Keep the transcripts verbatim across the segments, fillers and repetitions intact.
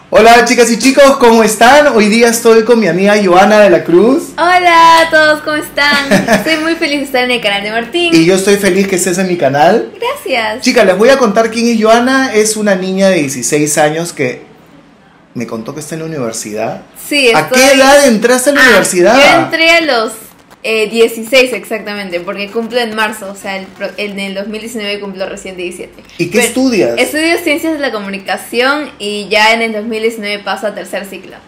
Hola chicas y chicos, ¿cómo están? Hoy día estoy con mi amiga Joana de la Cruz. Hola a todos, ¿cómo están? Estoy muy feliz de estar en el canal de Martín. Y yo estoy feliz que estés en mi canal. Gracias. Chicas, les voy a contar quién es Joana. Es una niña de dieciséis años que me contó que está en la universidad. Sí, estoy... ¿A qué edad entraste a la ah, universidad? Yo entré a los eh, dieciséis exactamente, porque cumplo en marzo, o sea, el, en el dos mil diecinueve cumplo recién diecisiete. ¿Y qué Pero estudias? Estudio Ciencias de la Comunicación y ya en el dos mil diecinueve paso a tercer ciclo.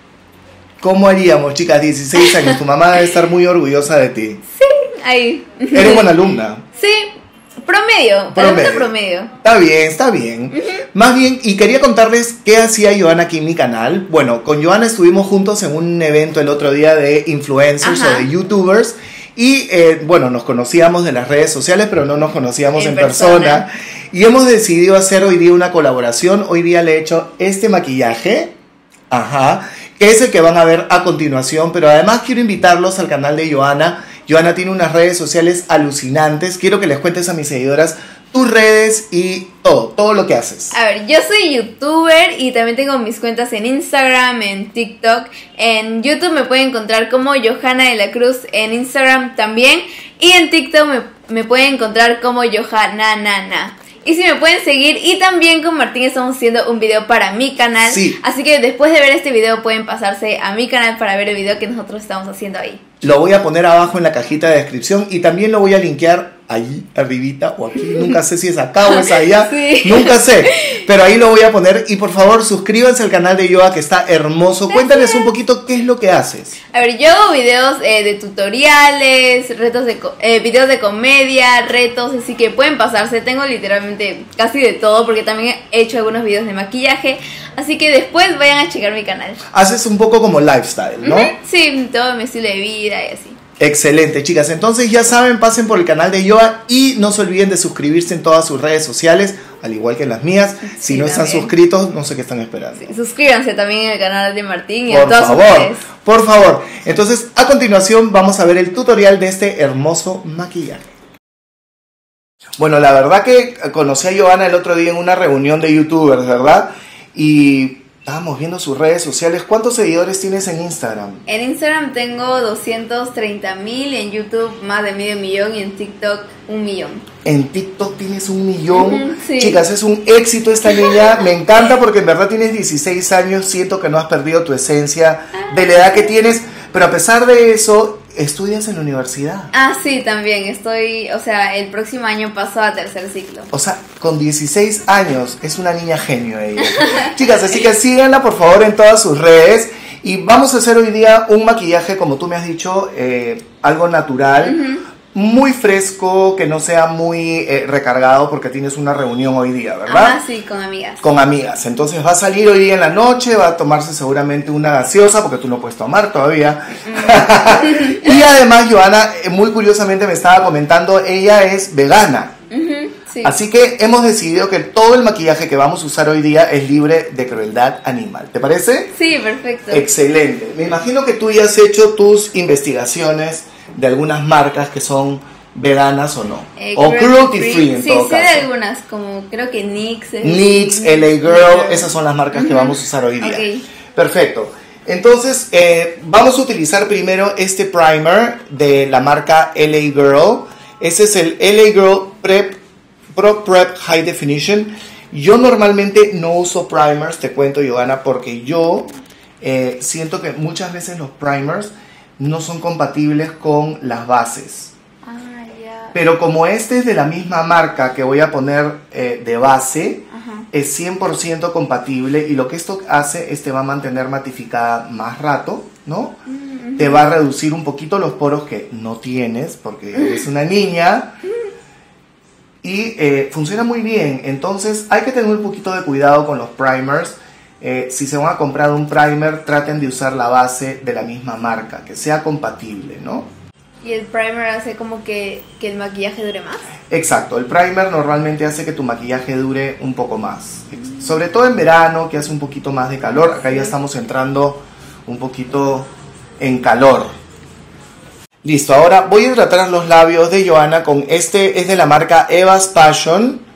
¿Cómo haríamos, chicas? dieciséis años, tu mamá debe estar muy orgullosa de ti. Sí, ahí. Eres buena alumna. Sí, promedio, Promedio. alumna promedio. Está bien, está bien. Uh-huh. Más bien, y quería contarles qué hacía Joana aquí en mi canal. Bueno, con Joana estuvimos juntos en un evento el otro día de influencers Ajá. o de youtubers. Y eh, bueno, nos conocíamos de las redes sociales, pero no nos conocíamos en, en persona. persona. Y hemos decidido hacer hoy día una colaboración. Hoy día le he hecho este maquillaje. Ajá. Que es el que van a ver a continuación. Pero además quiero invitarlos al canal de Joana. Joana tiene unas redes sociales alucinantes. Quiero que les cuentes a mis seguidoras tus redes y todo, todo lo que haces. A ver, yo soy youtuber y también tengo mis cuentas en Instagram, en TikTok. En YouTube me pueden encontrar como Johanna de la Cruz, en Instagram también. Y en TikTok me, me pueden encontrar como Johanna Nana. Y si me pueden seguir, y también con Martín estamos haciendo un video para mi canal. Sí. Así que después de ver este video pueden pasarse a mi canal para ver el video que nosotros estamos haciendo ahí. Lo voy a poner abajo en la cajita de descripción y también lo voy a linkear allí arribita o aquí, nunca sé si es acá o es allá, sí. Nunca sé, pero ahí lo voy a poner. Y por favor suscríbanse al canal de Yoa, que está hermoso. Gracias. Cuéntales un poquito qué es lo que haces. A ver, yo hago videos eh, de tutoriales, retos de eh, videos de comedia, retos, así que pueden pasarse. Tengo literalmente casi de todo porque también he hecho algunos videos de maquillaje, así que después vayan a checar mi canal. Haces un poco como lifestyle, ¿no? Uh-huh. Sí, todo mi estilo de vida y así. Excelente, chicas. Entonces ya saben, pasen por el canal de Yoa y no se olviden de suscribirse en todas sus redes sociales, al igual que en las mías. Si sí, no están también suscritos, no sé qué están esperando. Sí, suscríbanse también en el canal de Martín y por a todas favor, sus redes. Por favor. Entonces, a continuación vamos a ver el tutorial de este hermoso maquillaje. Bueno, la verdad que conocí a Joana el otro día en una reunión de youtubers, ¿verdad? Y estábamos viendo sus redes sociales. ¿Cuántos seguidores tienes en Instagram? En Instagram tengo doscientos treinta mil, en YouTube más de medio millón y en TikTok un millón. En TikTok tienes un millón. Uh-huh, sí. Chicas, es un éxito esta niña. Me encanta porque en verdad tienes dieciséis años. Siento que no has perdido tu esencia de la edad que tienes. Pero a pesar de eso, estudias en la universidad. Ah, sí, también. Estoy, o sea, el próximo año paso a tercer ciclo. O sea, con dieciséis años, es una niña genio ella. Chicas, así que síganla por favor en todas sus redes. Y vamos a hacer hoy día un maquillaje, como tú me has dicho, eh, algo natural. Uh-huh. Muy fresco, que no sea muy eh, recargado porque tienes una reunión hoy día, ¿verdad? Ah, sí, con amigas. Con amigas. Entonces va a salir hoy día en la noche, va a tomarse seguramente una gaseosa porque tú no puedes tomar todavía. Mm. Y además, Joana, muy curiosamente me estaba comentando, ella es vegana. Uh-huh, sí. Así que hemos decidido que todo el maquillaje que vamos a usar hoy día es libre de crueldad animal. ¿Te parece? Sí, perfecto. Excelente. Me imagino que tú ya has hecho tus investigaciones de algunas marcas que son veganas o no. Eh, o cruelty free, free en sí, todo sé caso. de algunas, como creo que NYX. NYX, L A Girl, esas son las marcas uh-huh. que vamos a usar hoy día. Okay. Perfecto. Entonces, eh, vamos a utilizar primero este primer de la marca L A Girl. Ese es el L A Girl Prep, Pro Prep High Definition. Yo normalmente no uso primers, te cuento, Joana, porque yo eh, siento que muchas veces los primers no son compatibles con las bases. Ah, yeah. Pero como este es de la misma marca que voy a poner eh, de base, uh-huh. es cien por ciento compatible. Y lo que esto hace es te va a mantener matificada más rato, ¿no? Uh-huh. Te va a reducir un poquito los poros que no tienes porque eres una niña. Y eh, funciona muy bien. Entonces hay que tener un poquito de cuidado con los primers. Eh, si se van a comprar un primer, traten de usar la base de la misma marca, que sea compatible, ¿no? ¿Y el primer hace como que, que el maquillaje dure más? Exacto, el primer normalmente hace que tu maquillaje dure un poco más. Sobre todo en verano, que hace un poquito más de calor. Acá ya estamos entrando un poquito en calor. Listo, ahora voy a hidratar los labios de Joana con este, es de la marca Eva's Passion.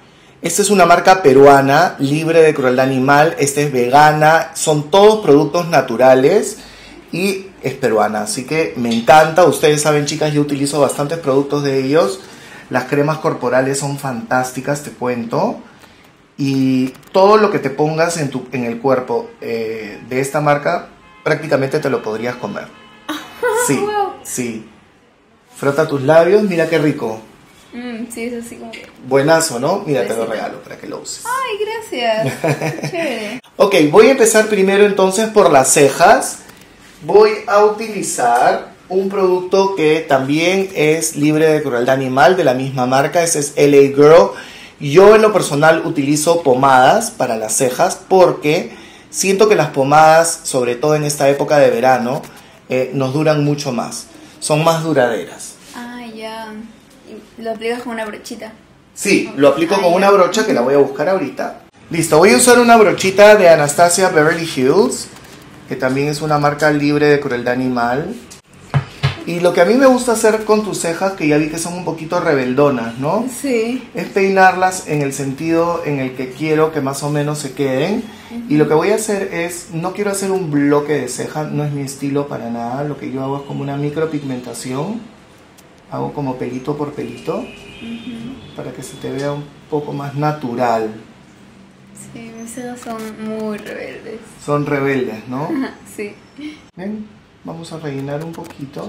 Esta es una marca peruana, libre de crueldad animal. Esta es vegana, son todos productos naturales y es peruana, así que me encanta. Ustedes saben, chicas, yo utilizo bastantes productos de ellos. Las cremas corporales son fantásticas, te cuento. Y todo lo que te pongas en, tu, en el cuerpo eh, de esta marca, prácticamente te lo podrías comer. Sí, sí. Frota tus labios, mira qué rico. Mm, sí, es así como que... Buenazo, ¿no? Mira, te lo regalo para que lo uses. Ay, gracias. Chévere. Ok, voy a empezar primero entonces por las cejas. Voy a utilizar un producto que también es libre de crueldad animal, de la misma marca. Ese es L A Girl. Yo en lo personal utilizo pomadas para las cejas porque siento que las pomadas, sobre todo en esta época de verano, eh, nos duran mucho más. Son más duraderas. Ah, ya. ¿Lo aplicas con una brochita? Sí, lo aplico con una brocha que la voy a buscar ahorita. Listo, voy a usar una brochita de Anastasia Beverly Hills, que también es una marca libre de crueldad animal. Y lo que a mí me gusta hacer con tus cejas, que ya vi que son un poquito rebeldonas, ¿no? Sí. Es peinarlas en el sentido en el que quiero que más o menos se queden. Uh-huh. Y lo que voy a hacer es, no quiero hacer un bloque de ceja, no es mi estilo para nada. Lo que yo hago es como una micropigmentación. Hago como pelito por pelito, uh-huh, para que se te vea un poco más natural. Sí, mis cejas son muy rebeldes. Son rebeldes, ¿no? Sí. Bien, vamos a rellenar un poquito.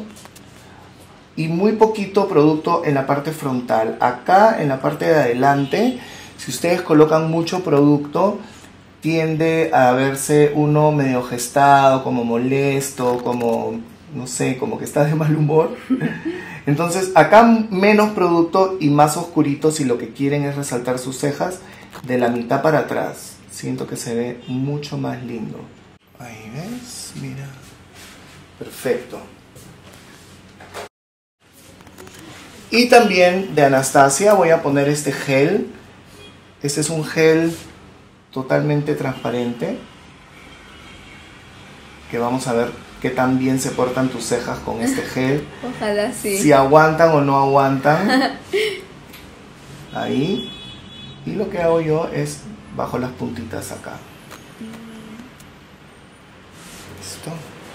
Y muy poquito producto en la parte frontal. Acá, en la parte de adelante, si ustedes colocan mucho producto, tiende a verse uno medio gestado, como molesto, como, no sé, como que está de mal humor. Entonces acá menos producto y más oscurito si lo que quieren es resaltar sus cejas de la mitad para atrás. Siento que se ve mucho más lindo. Ahí ves, mira. Perfecto. Y también de Anastasia voy a poner este gel. Este es un gel totalmente transparente, que vamos a ver qué tan bien se portan tus cejas con este gel. Ojalá sí. Si aguantan o no aguantan. Ahí. Y lo que hago yo es bajo las puntitas acá. Listo.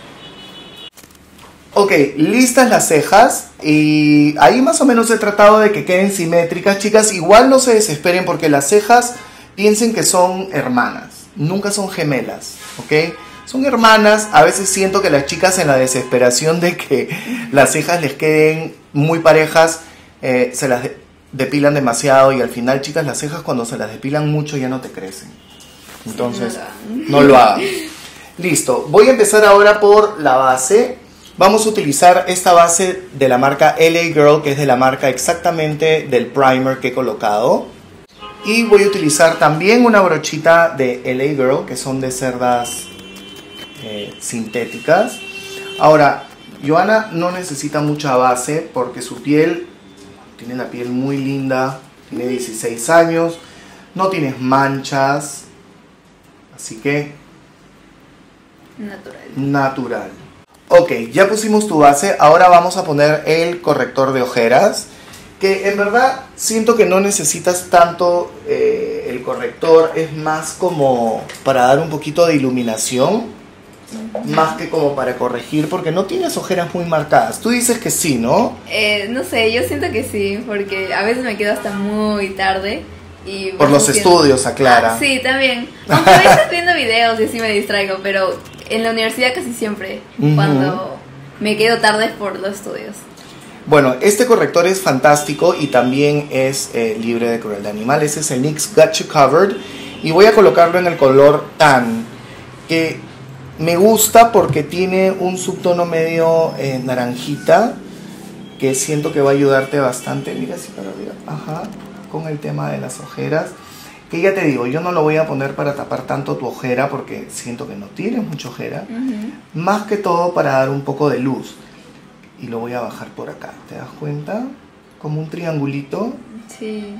Ok, listas las cejas. Y ahí más o menos he tratado de que queden simétricas. Chicas, igual no se desesperen porque las cejas piensen que son hermanas. Nunca son gemelas, ¿ok? Son hermanas. A veces siento que las chicas, en la desesperación de que las cejas les queden muy parejas, eh, se las de depilan demasiado y al final, chicas, las cejas cuando se las depilan mucho ya no te crecen. Entonces, sí, no lo hagan. Listo, voy a empezar ahora por la base. Vamos a utilizar esta base de la marca L A Girl, que es de la marca exactamente del primer que he colocado. Y voy a utilizar también una brochita de L A Girl, que son de cerdas Eh, sintéticas. Ahora, Johanna no necesita mucha base porque su piel tiene la piel muy linda, tiene dieciséis años, no tienes manchas, así que natural. Natural. Ok, ya pusimos tu base, ahora vamos a poner el corrector de ojeras, que en verdad siento que no necesitas tanto eh, el corrector, es más como para dar un poquito de iluminación. Más que como para corregir, porque no tienes ojeras muy marcadas. Tú dices que sí, ¿no? Eh, no sé, yo siento que sí, porque a veces me quedo hasta muy tarde. Y por los haciendo... estudios, aclara. Ah, sí, también. Aunque a veces viendo videos y así me distraigo, pero en la universidad casi siempre, uh-huh, cuando me quedo tarde por los estudios. Bueno, este corrector es fantástico y también es eh, libre de crueldad animal. Ese es el N Y X Got You Covered. Y voy a colocarlo en el color tan, que me gusta porque tiene un subtono medio eh, naranjita, que siento que va a ayudarte bastante. Mira así para arriba, ajá, con el tema de las ojeras. Que ya te digo, yo no lo voy a poner para tapar tanto tu ojera porque siento que no tienes mucha ojera. Uh-huh. Más que todo para dar un poco de luz. Y lo voy a bajar por acá, ¿te das cuenta? Como un triangulito. Sí.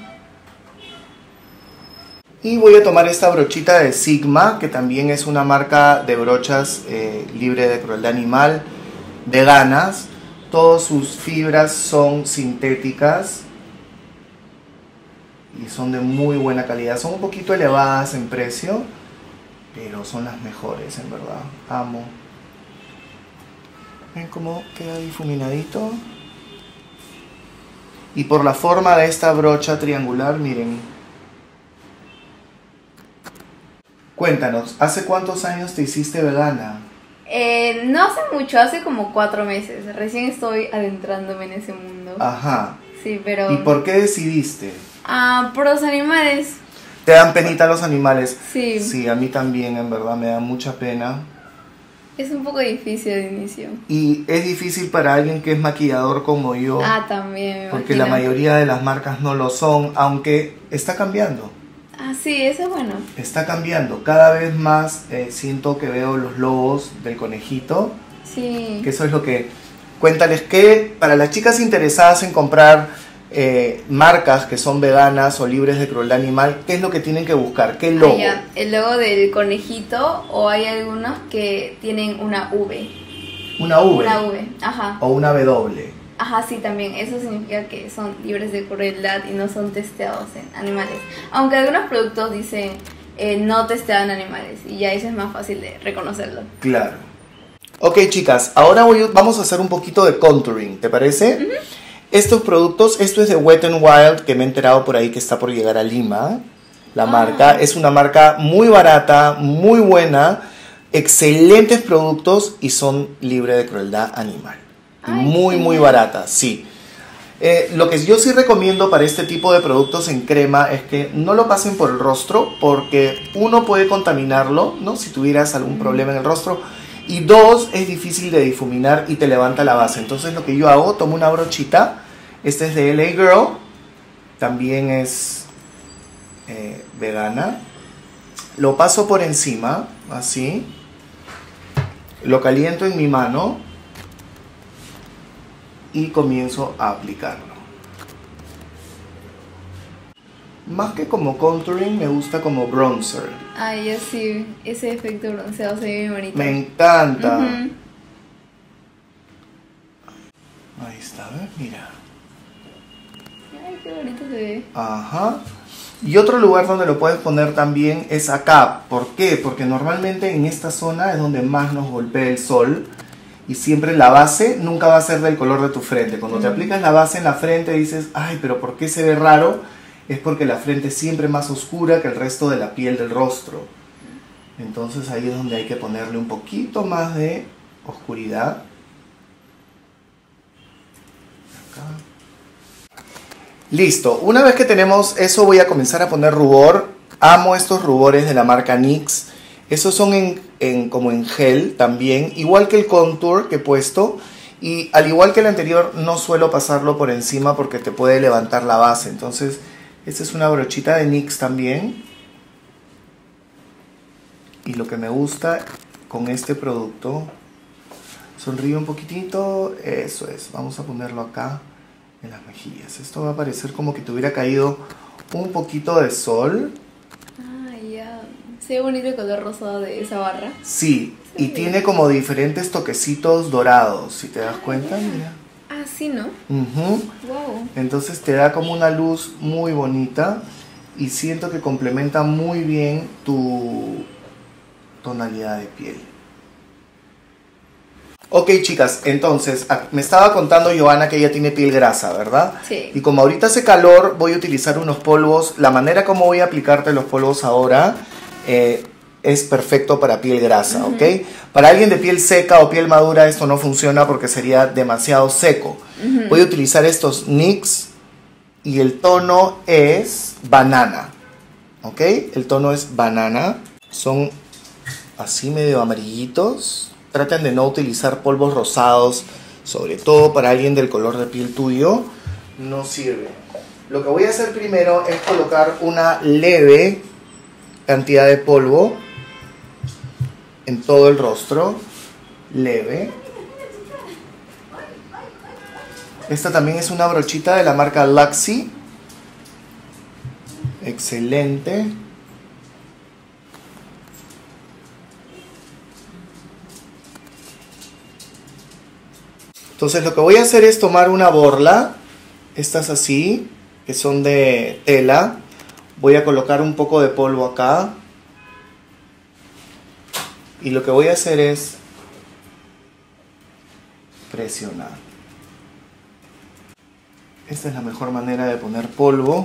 Y voy a tomar esta brochita de Sigma, que también es una marca de brochas eh, libre de crueldad animal, veganas. Todas sus fibras son sintéticas. y son de muy buena calidad. Son un poquito elevadas en precio, pero son las mejores, en verdad. Amo. ¿Ven cómo queda difuminadito? Y por la forma de esta brocha triangular, miren. Cuéntanos, ¿hace cuántos años te hiciste vegana? Eh, no hace mucho, hace como cuatro meses. Recién estoy adentrándome en ese mundo. Ajá. Sí, pero... ¿Y por qué decidiste? Ah, por los animales. ¿Te dan penita los animales? Sí. Sí, a mí también, en verdad, me da mucha pena. Es un poco difícil de inicio. Y es difícil para alguien que es maquillador como yo. Ah, también. Me porque imagino. la mayoría de las marcas no lo son, aunque está cambiando. Ah, sí, eso es bueno. Está cambiando. Cada vez más eh, siento que veo los logos del conejito. Sí. Que eso es lo que... Cuéntales que para las chicas interesadas en comprar eh, marcas que son veganas o libres de crueldad animal, ¿qué es lo que tienen que buscar? ¿Qué logo? Ah, ya. El logo del conejito, o hay algunos que tienen una V. Una V. Una V, ajá. O una W. Ajá, sí, también. Eso significa que son libres de crueldad y no son testeados en animales. Aunque algunos productos dicen eh, no testeado en animales, y ya eso es más fácil de reconocerlo. Claro. Ok, chicas, ahora voy, vamos a hacer un poquito de contouring, ¿te parece? Uh-huh. Estos productos, esto es de Wet n Wild, que me he enterado por ahí que está por llegar a Lima. La ah. marca es una marca muy barata, muy buena, excelentes productos y son libres de crueldad animal. Ay, muy, muy barata, sí. Eh, lo que yo sí recomiendo para este tipo de productos en crema es que no lo pasen por el rostro, porque uno puede contaminarlo, ¿no? Si tuvieras algún problema en el rostro. Y dos, es difícil de difuminar y te levanta la base. Entonces lo que yo hago, tomo una brochita. Esta es de L A Girl. También es eh, vegana. Lo paso por encima, así. Lo caliento en mi mano. Y comienzo a aplicarlo. Más que como contouring, me gusta como bronzer. Ay, yo sí, ese efecto bronceado se ve bien bonito. Me encanta. Uh-huh. Ahí está, ¿ves? Mira. Ay, qué bonito se ve. Ajá. Y otro lugar donde lo puedes poner también es acá. ¿Por qué? Porque normalmente en esta zona es donde más nos golpea el sol. Y siempre la base nunca va a ser del color de tu frente. Cuando uh-huh. te aplicas la base en la frente dices, ay, pero ¿por qué se ve raro? Es porque la frente es siempre más oscura que el resto de la piel del rostro. Entonces ahí es donde hay que ponerle un poquito más de oscuridad. Acá. Listo, una vez que tenemos eso voy a comenzar a poner rubor. Amo estos rubores de la marca N Y X. Esos son en, en, como en gel también, igual que el contour que he puesto. Y al igual que el anterior no suelo pasarlo por encima porque te puede levantar la base. Entonces... esta es una brochita de N Y X también. Y lo que me gusta con este producto, sonríe un poquitito, eso es. Vamos a ponerlo acá en las mejillas. Esto va a parecer como que te hubiera caído un poquito de sol. Ah, ya. Se ve bonito el color rosado de esa barra. Sí, y bien. Tiene como diferentes toquecitos dorados, si te das ah, cuenta, yeah. Mira. Ah, sí, ¿no? Uh-huh. Wow. Entonces te da como una luz muy bonita y siento que complementa muy bien tu tonalidad de piel. Ok, chicas, entonces me estaba contando Johanna que ella tiene piel grasa, ¿verdad? Sí. Y como ahorita hace calor, voy a utilizar unos polvos. La manera como voy a aplicarte los polvos ahora eh, es perfecto para piel grasa, uh-huh. ¿ok? Para alguien de piel seca o piel madura esto no funciona porque sería demasiado seco. Uh-huh. Voy a utilizar estos N Y X y el tono es banana, ¿ok? El tono es banana. Son así medio amarillitos. Traten de no utilizar polvos rosados, sobre todo para alguien del color de piel tuyo. No sirve. Lo que voy a hacer primero es colocar una leve cantidad de polvo en todo el rostro, leve. Esta también es una brochita de la marca Luxie. Excelente. Entonces lo que voy a hacer es tomar una borla, estas así, que son de tela. Voy a colocar un poco de polvo acá. Y lo que voy a hacer es presionar. Esta es la mejor manera de poner polvo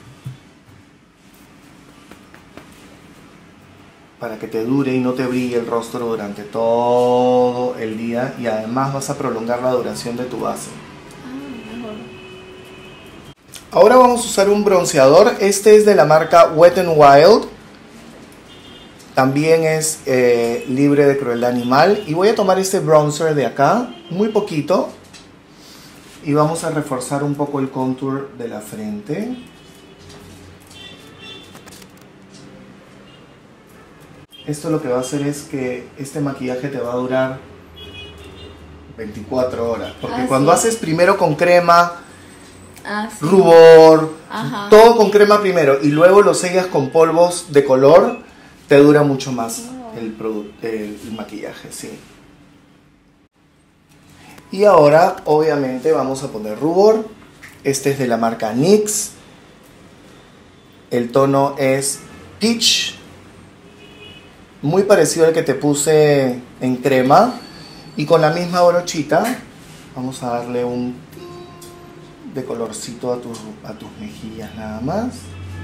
para que te dure y no te brille el rostro durante todo el día, y además vas a prolongar la duración de tu base. Ah, mejor. Ahora vamos a usar un bronceador. Este es de la marca Wet n Wild. También es eh, libre de crueldad animal. Y voy a tomar este bronzer de acá, muy poquito. Y vamos a reforzar un poco el contour de la frente. Esto lo que va a hacer es que este maquillaje te va a durar veinticuatro horas. Porque ah, cuando sí. haces primero con crema, ah, sí. rubor, Ajá. todo con crema primero, y luego lo sellas con polvos de color, te dura mucho más oh. el, el, el maquillaje, sí. Y ahora, obviamente, vamos a poner rubor. Este es de la marca NYX. El tono es Peach. Muy parecido al que te puse en crema. Y con la misma brochita vamos a darle un de colorcito a tus, a tus mejillas nada más.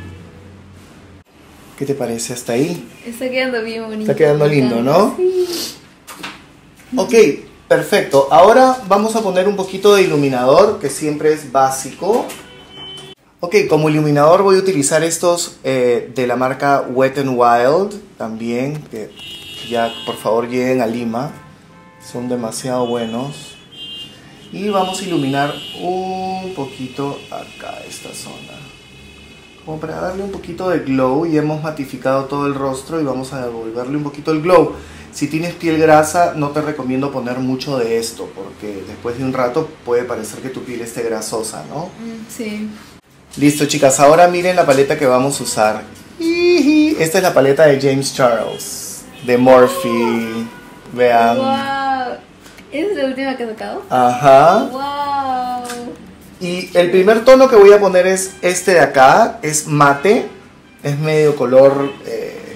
¿Qué te parece hasta ahí? Está quedando bien bonito. Está quedando lindo, ¿no? Sí. Ok, perfecto. Ahora vamos a poner un poquito de iluminador, que siempre es básico. Ok, como iluminador voy a utilizar estos eh, de la marca Wet n Wild también, que ya por favor lleguen a Lima, son demasiado buenos. Y vamos a iluminar un poquito acá, esta zona, como para darle un poquito de glow. Y hemos matificado todo el rostro y vamos a devolverle un poquito el glow. Si tienes piel grasa, no te recomiendo poner mucho de esto, porque después de un rato puede parecer que tu piel esté grasosa, ¿no? Sí. Listo, chicas, ahora miren la paleta que vamos a usar. Esta es la paleta de James Charles, de Morphe. Vean. Wow. ¿Esa es la última que has sacado? Ajá. Wow. Y el primer tono que voy a poner es este de acá, es mate, es medio color... Eh...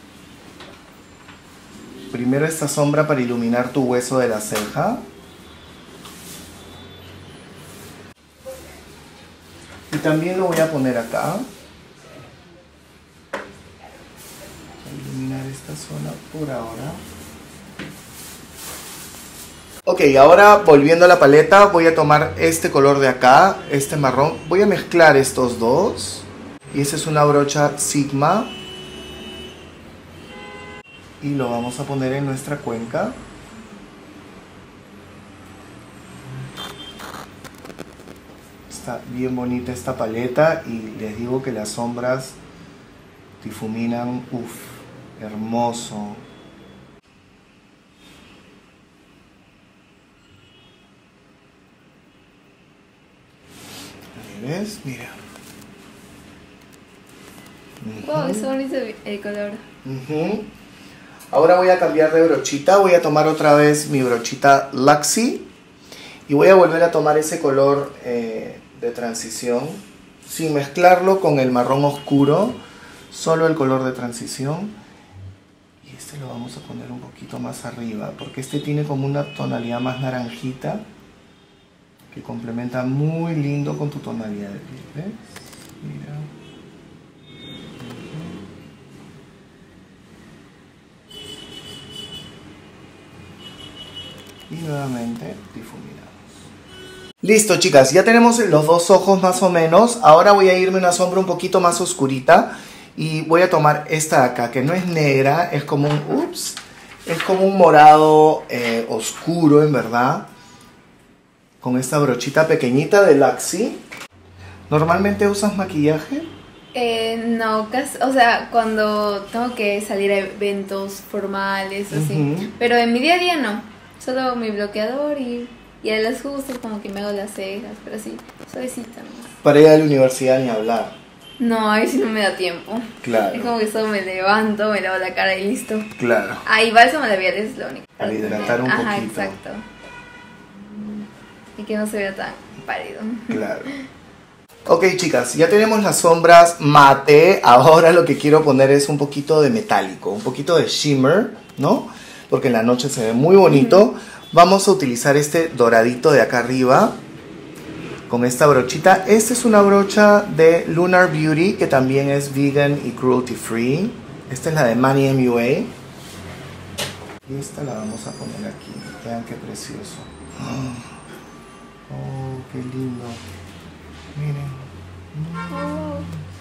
Primero esta sombra para iluminar tu hueso de la ceja. Y también lo voy a poner acá. Voy a iluminar esta zona por ahora. Ok, ahora volviendo a la paleta, voy a tomar este color de acá, este marrón. Voy a mezclar estos dos. Y esta es una brocha Sigma. Y lo vamos a poner en nuestra cuenca. Está bien bonita esta paleta y les digo que las sombras difuminan, uff, hermoso. Ahí ves, mira. Wow, es bonito el color. Uh-huh. Ahora voy a cambiar de brochita, voy a tomar otra vez mi brochita Luxie y voy a volver a tomar ese color eh, de transición sin mezclarlo con el marrón oscuro, solo el color de transición. Y este lo vamos a poner un poquito más arriba porque este tiene como una tonalidad más naranjita que complementa muy lindo con tu tonalidad de piel, ¿ves? Mira. Y nuevamente difuminamos. Listo, chicas, ya tenemos los dos ojos más o menos. Ahora voy a irme una sombra un poquito más oscurita y voy a tomar esta de acá, que no es negra, es como un ups, es como un morado eh, oscuro en verdad, con esta brochita pequeñita de Luxie. ¿Normalmente usas maquillaje? Eh, no, casi, o sea, cuando tengo que salir a eventos formales, así. Uh-huh. Pero en mi día a día no. Solo mi bloqueador y, y a las justas como que me hago las cejas, pero así, suavecita. Para ir a la universidad ni hablar. No, ahí sí no me da tiempo. Claro. Es como que solo me levanto, me lavo la cara y listo. Claro. Ah, y bálsamo labial es lo único. Para hidratar un Ajá, poquito. Ajá, exacto. Y que no se vea tan pálido. Claro. Ok, chicas, ya tenemos las sombras mate. Ahora lo que quiero poner es un poquito de metálico, un poquito de shimmer, ¿no? Porque en la noche se ve muy bonito. Uh-huh. Vamos a utilizar este doradito de acá arriba con esta brochita. Esta es una brocha de Lunar Beauty que también es vegan y cruelty free. Esta es la de Manny M U A. Y esta la vamos a poner aquí. Vean qué precioso. Oh, qué lindo. Miren. Oh.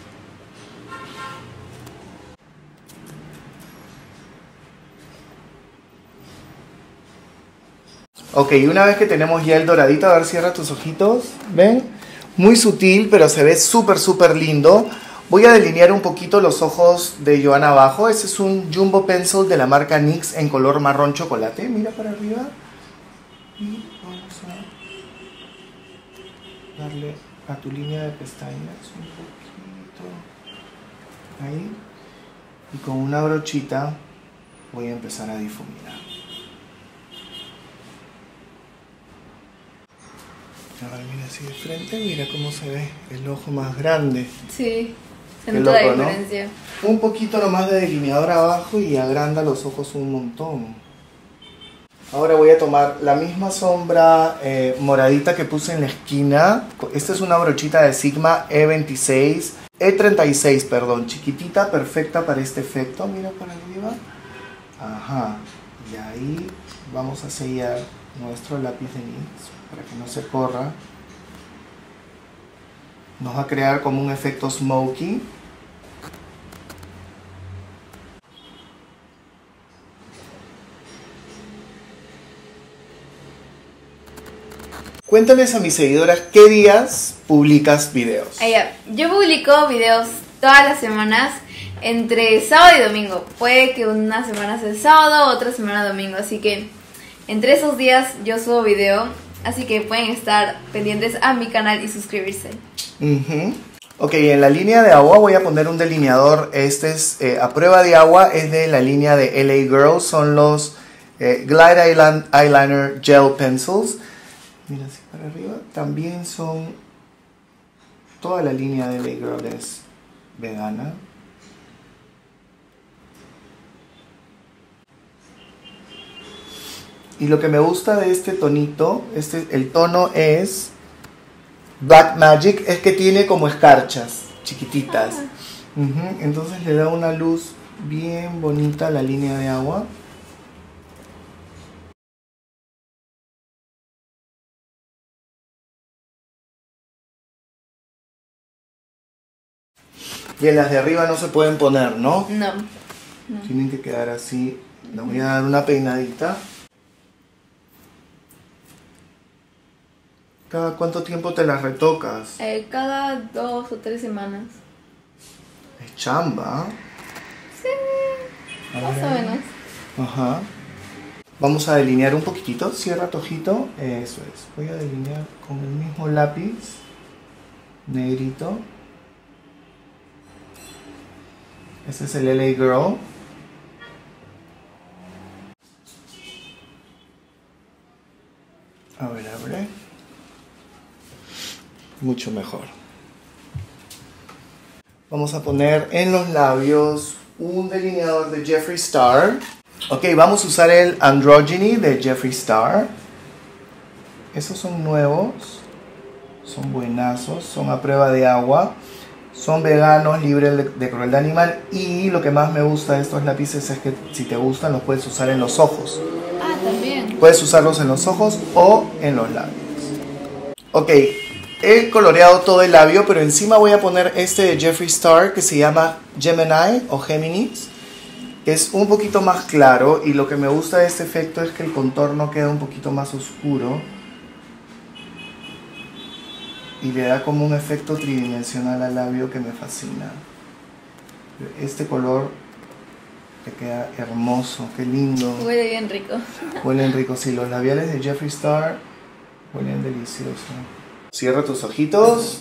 Ok, una vez que tenemos ya el doradito, a ver, cierra tus ojitos. ¿Ven? Muy sutil, pero se ve súper, súper lindo. Voy a delinear un poquito los ojos de Johanna abajo. Este es un Jumbo Pencil de la marca N Y X en color marrón chocolate. Mira para arriba. Y vamos a darle a tu línea de pestañas un poquito. Ahí. Y con una brochita voy a empezar a difuminar. A ver, mira así de frente, mira cómo se ve el ojo más grande. Sí, se nota la diferencia. ¿No? Un poquito nomás de delineador abajo y agranda los ojos un montón. Ahora voy a tomar la misma sombra eh, moradita que puse en la esquina. Esta es una brochita de Sigma E veintiséis, E treinta y seis, perdón, chiquitita, perfecta para este efecto. Mira para arriba. Ajá. Y ahí vamos a sellar nuestro lápiz de N Y X para que no se corra. Nos va a crear como un efecto smoky. Cuéntales a mis seguidoras qué días publicas videos. Ah, ya. Yo publico videos todas las semanas entre sábado y domingo. Puede que una semana sea sábado, otra semana domingo. Así que entre esos días yo subo video. Así que pueden estar pendientes a mi canal y suscribirse. Uh-huh. Ok, en la línea de agua voy a poner un delineador. Este es eh, a prueba de agua. Es de la línea de L A Girl. Son los eh, Glide Eyeliner Gel Pencils. Mira así para arriba. También son... Toda la línea de L A Girl es vegana. Y lo que me gusta de este tonito, este, el tono es Black Magic, es que tiene como escarchas chiquititas. Ah. Uh-huh. Entonces le da una luz bien bonita a la línea de agua. Y en las de arriba no se pueden poner, ¿no? No. no. Tienen que quedar así. Le voy a dar una peinadita. ¿Cada cuánto tiempo te las retocas? Eh, cada dos o tres semanas. Es chamba. Sí, más o menos. Ajá. Vamos a delinear un poquitito. Cierra tu ojito. Eso es. Voy a delinear con el mismo lápiz negrito. Este es el L A Girl. A ver, abre. Mucho mejor. Vamos a poner en los labios un delineador de Jeffree Star. Ok, vamos a usar el Androgyny de Jeffree Star. Esos son nuevos. Son buenazos. Son a prueba de agua. Son veganos, libres de, de crueldad animal. Y lo que más me gusta de estos lápices es que si te gustan los puedes usar en los ojos. Ah, también. Puedes usarlos en los ojos o en los labios. Ok. He coloreado todo el labio, pero encima voy a poner este de Jeffree Star que se llama Gemini o Géminis, que es un poquito más claro, y lo que me gusta de este efecto es que el contorno queda un poquito más oscuro y le da como un efecto tridimensional al labio que me fascina. Este color te queda hermoso, qué lindo. Huele bien rico. Huelen rico, sí, los labiales de Jeffree Star huelen delicioso. Cierra tus ojitos.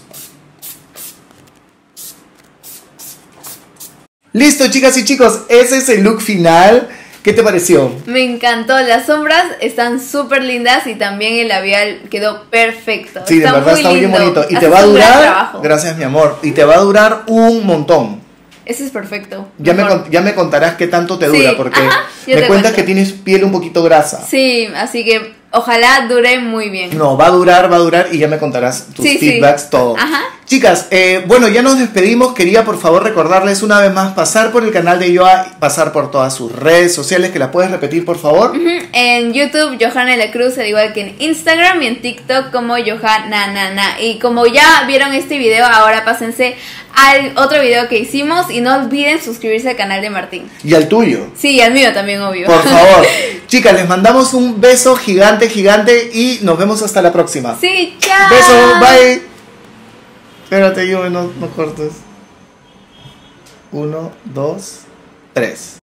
Listo, chicas y chicos, ese es el look final. ¿Qué te pareció? Me encantó, las sombras están súper lindas y también el labial quedó perfecto. Sí, está de verdad muy está lindo. bien bonito. Y Haces te va a un gran durar, trabajo. gracias mi amor, y te va a durar un montón. Ese es perfecto. Ya me, Mejor. con- ya me contarás qué tanto te Sí, dura, porque ajá, yo me te cuentas cuento. que tienes piel un poquito grasa. Sí, así que ojalá dure muy bien. No, va a durar, va a durar y ya me contarás tus Sí, sí. feedbacks, todo. Ajá. Chicas, eh, bueno, ya nos despedimos. Quería por favor recordarles una vez más pasar por el canal de Yoa, pasar por todas sus redes sociales, que la puedes repetir por favor. Ujú, en YouTube, Johanna de la Cruz, al igual que en Instagram y en TikTok como Johanna na, na. Y como ya vieron este video, ahora pásense al otro video que hicimos y no olviden suscribirse al canal de Martín. Y al tuyo. Sí, y al mío también, obvio. Por favor. Chicas, les mandamos un beso gigante, gigante y nos vemos hasta la próxima. Sí, chao. Beso, bye. Espérate, yo no, no cortes. Uno, dos, tres.